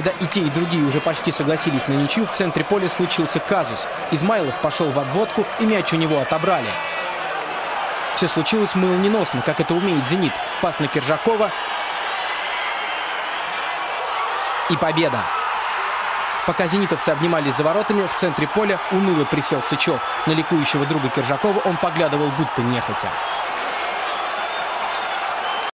Когда и те, и другие уже почти согласились на ничью, в центре поля случился казус. Измайлов пошел в обводку, и мяч у него отобрали. Все случилось молниеносно, как это умеет «Зенит». Пас на Киржакова. И победа. Пока зенитовцы обнимались за воротами, в центре поля уныло присел Сычев. На ликующего друга Киржакова он поглядывал будто нехотя.